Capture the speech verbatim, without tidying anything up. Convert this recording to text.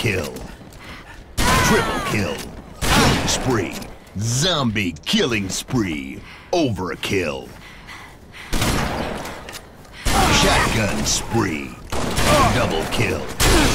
kill. Triple kill. Killing spree. Zombie killing spree. Overkill. Shotgun spree. Double kill.